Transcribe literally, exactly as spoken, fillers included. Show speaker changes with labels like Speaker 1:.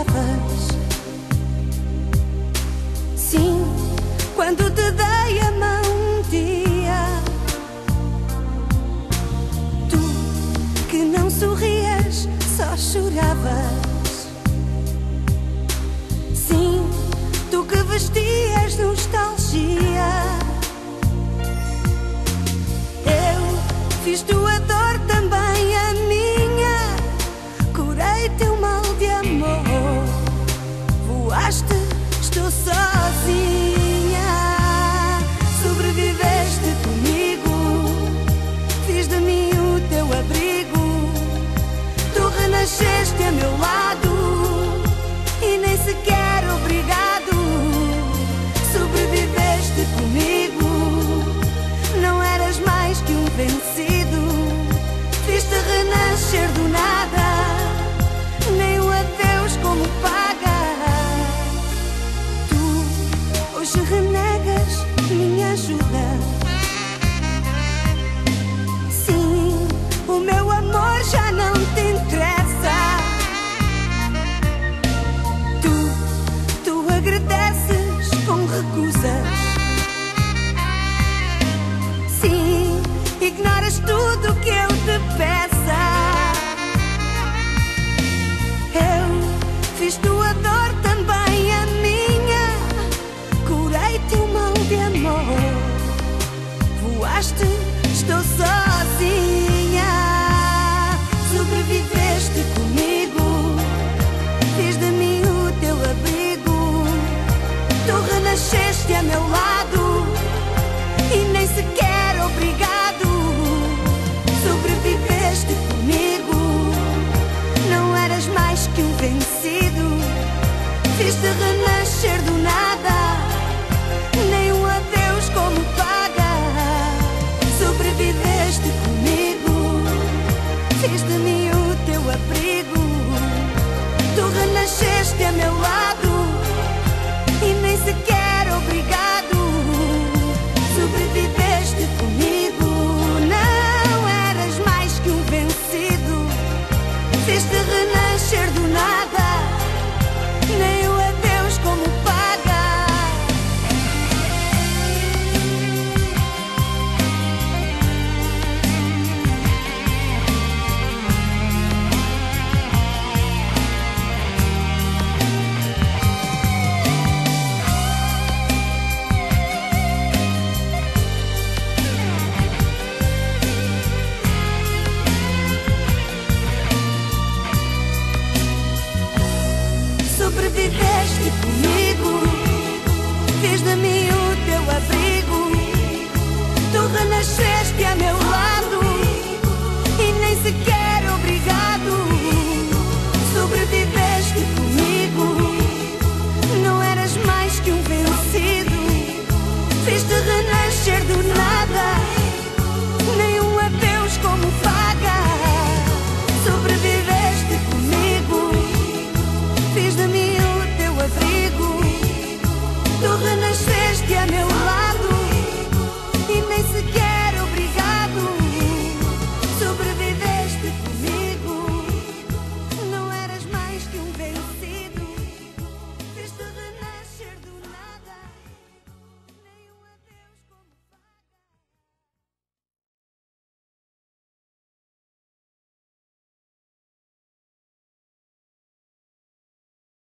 Speaker 1: choravas. Sim, quando te dei a mão um dia, tu que não sorrias, só choravas. Sim, tu que vestias nostalgia. Eu fiz tua dor também a minha, curei teu mal de amor. Voaste, estou sozinha. Sobreviveste comigo, fiz de mim o teu abrigo. Tu renasceste a meu lado e nem sequer obrigado. Sobreviveste comigo, não eras mais que um vencido. Fiz-te renascer do nada, nem um adeus como paga. Tu hoje renegas minha ajuda. Sim, o meu amor já não te interessa. Tu, tu agradeces com recusas. Sim, ignoras tudo que eu te peça. Eu fiz tua dor também a minha, curei teu mal de amor. Voaste, estou sozinha. Sobreviveste comigo, fiz de mim o teu abrigo. Tu renasceste a meu lado e nem sequer obrigado. Sobreviveste comigo, não eras mais que um vencido. Fiz-te renascer do nada, nem um adeus como paga. Sobreviveste comigo, fiz de mim o teu abrigo. Tu renasceste a meu lado e nem sequer obrigado. Sobreviveste comigo, não eras mais que um vencido. Fiz-te renascer do nada, nem o adeus como paga. Sobreviveste comigo, fiz de mim o teu abrigo. Tu renasceste a meu lado